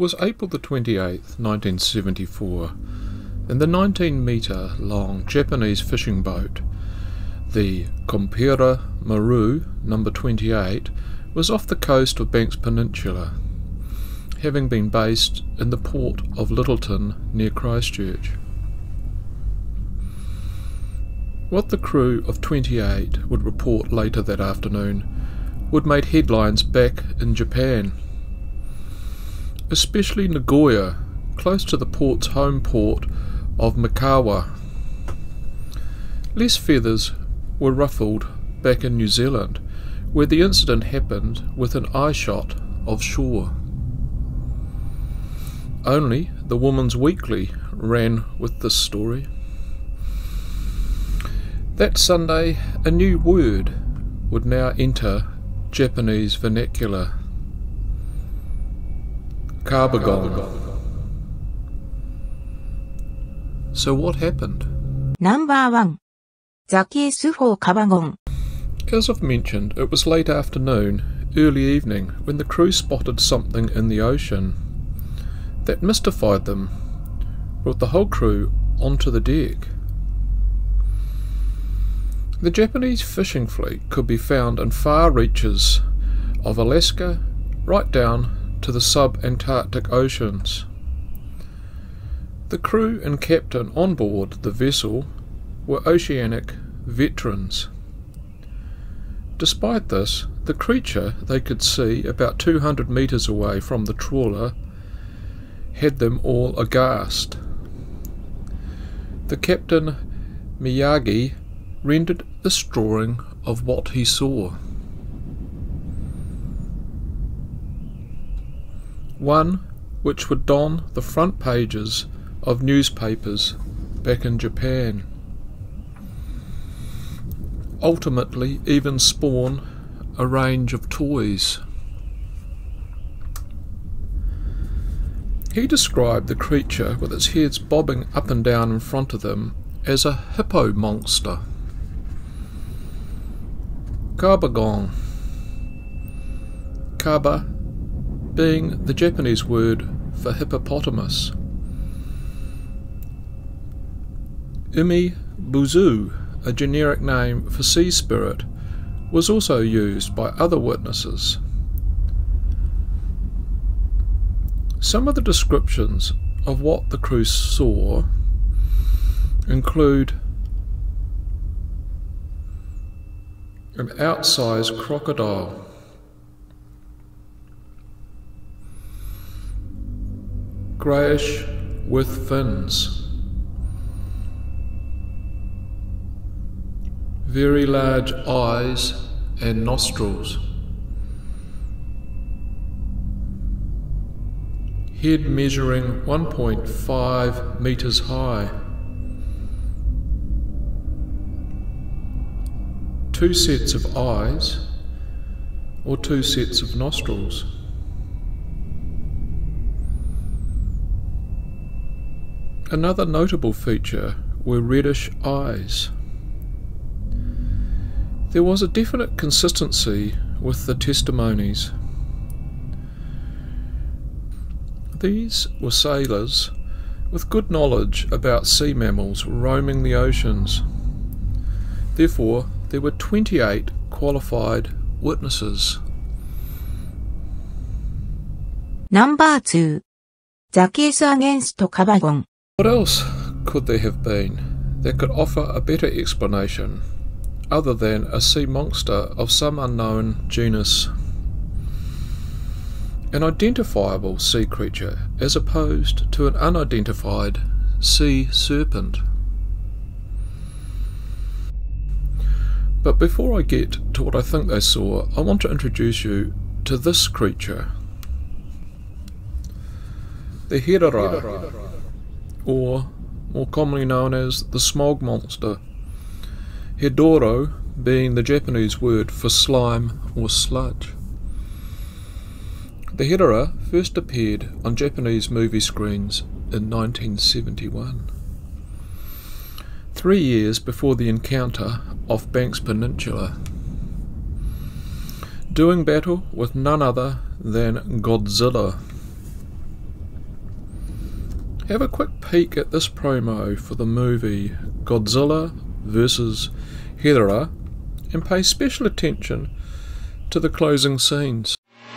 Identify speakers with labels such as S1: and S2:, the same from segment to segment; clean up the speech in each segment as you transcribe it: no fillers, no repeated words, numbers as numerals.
S1: was April the 28th, 1974, and the 19-metre long Japanese fishing boat, the Kompera Maru No. 28, was off the coast of Banks Peninsula, having been based in the port of Littleton near Christchurch. What the crew of 28 would report later that afternoon would make headlines back in Japan, especially Nagoya, close to the port's home port of Mikawa. Less feathers were ruffled back in New Zealand, where the incident happened within eye-shot of shore. Only the Woman's Weekly ran with this story. That Sunday, a new word would now enter Japanese vernacular: Kabagon. So what happened?
S2: Number 1. The case for Kabagon.
S1: As I've mentioned, it was late afternoon, early evening, when the crew spotted something in the ocean that mystified them, brought the whole crew onto the deck. The Japanese fishing fleet could be found in far reaches of Alaska right down to the sub-Antarctic oceans. The crew and captain on board the vessel were oceanic veterans. Despite this, the creature they could see about 200 metres away from the trawler had them all aghast. The captain, Miyagi, rendered this drawing of what he saw. One which would don the front pages of newspapers back in Japan. Ultimately even spawn a range of toys. He described the creature with its heads bobbing up and down in front of them as a hippo monster. Kabagon. Kaba being the Japanese word for hippopotamus. Umi buzu, a generic name for sea spirit, was also used by other witnesses. Some of the descriptions of what the crew saw include an outsized crocodile, greyish with fins, very large eyes and nostrils, head measuring 1.5 metres high, 2 sets of eyes or 2 sets of nostrils. Another notable feature were reddish eyes. There was a definite consistency with the testimonies. These were sailors with good knowledge about sea mammals roaming the oceans. Therefore, there were 28 qualified witnesses.
S2: Number 2. The case against Kabagon.
S1: What else could there have been that could offer a better explanation other than a sea monster of some unknown genus? An identifiable sea creature as opposed to an unidentified sea serpent. But before I get to what I think they saw, I want to introduce you to this creature. The Hedorah, or more commonly known as the Smog Monster. Hedorah being the Japanese word for slime or sludge. The Hedorah first appeared on Japanese movie screens in 1971, 3 years before the encounter off Banks Peninsula, doing battle with none other than Godzilla. have a quick peek at this promo for the movie Godzilla vs. Hedorah and pay special attention to the closing scenes.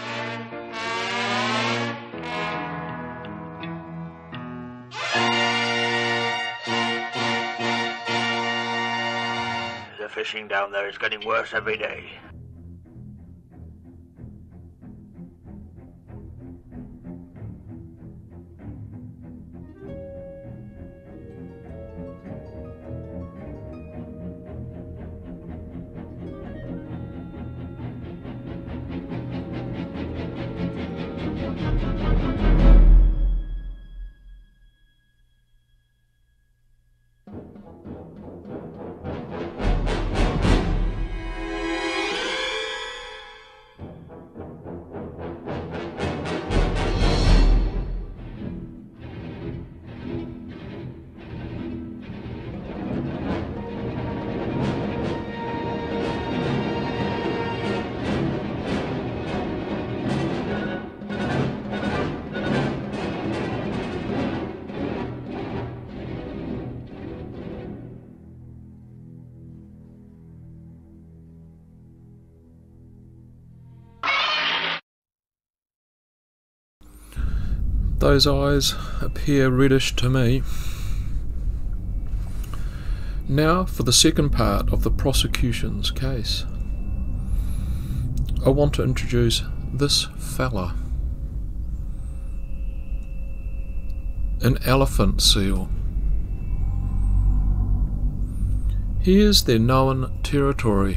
S3: The fishing down there is getting worse every day.
S1: Those eyes appear reddish to me. Now for the second part of the prosecution's case. I want to introduce this fella. An elephant seal. Here's their known territory.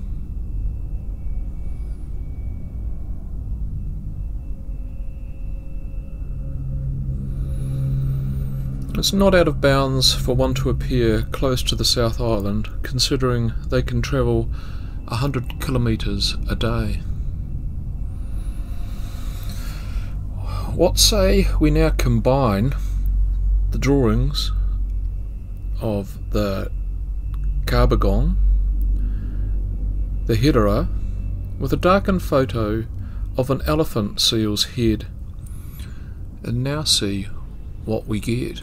S1: It's not out of bounds for one to appear close to the South Island, considering they can travel 100 kilometres a day. What say we now combine the drawings of the Kabagon, the Hedorah, with a darkened photo of an elephant seal's head, and now see what we get.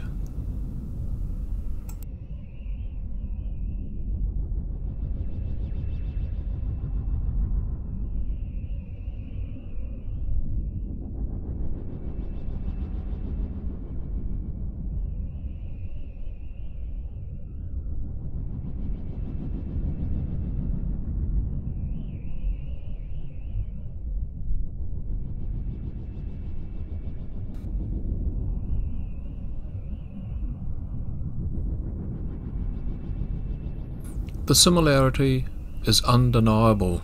S1: The similarity is undeniable.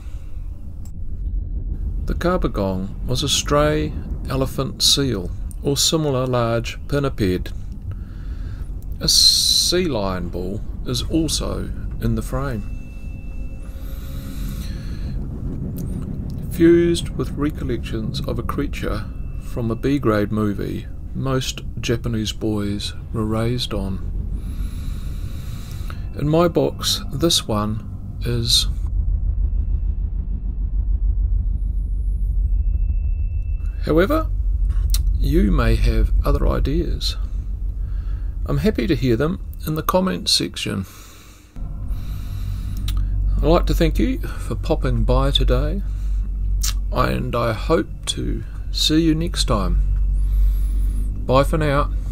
S1: The Kabagon was a stray elephant seal or similar large pinniped. A sea lion bull is also in the frame. Fused with recollections of a creature from a B-grade movie most Japanese boys were raised on. In my books, this one is however, you may have other ideas. I'm happy to hear them in the comments section. I'd like to thank you for popping by today, and I hope to see you next time. Bye for now.